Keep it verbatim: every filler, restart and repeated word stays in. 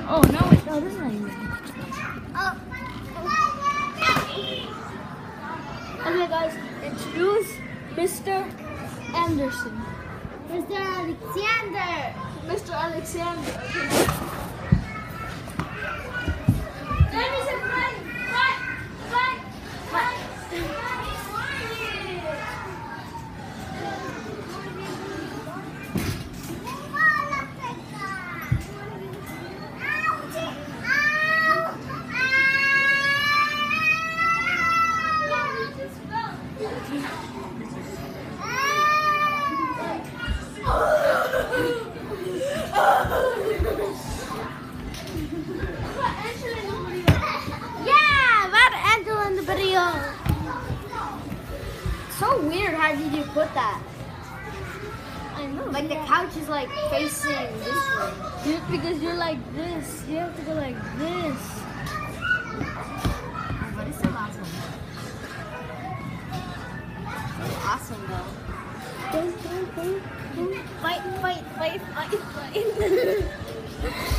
Oh, no, it, no, this is not you. Oh. Okay, guys, introduce Mister Anderson. Mister Alexander. Mister Alexander. Let me say Bryan. Bryan. Bryan. Bryan. So weird, how did you put that? I know. Like the couch is like facing this way. You, because you're like this. You have to go like this. Oh, but it's so awesome. That's awesome though. Fight, fight, fight, fight, fight.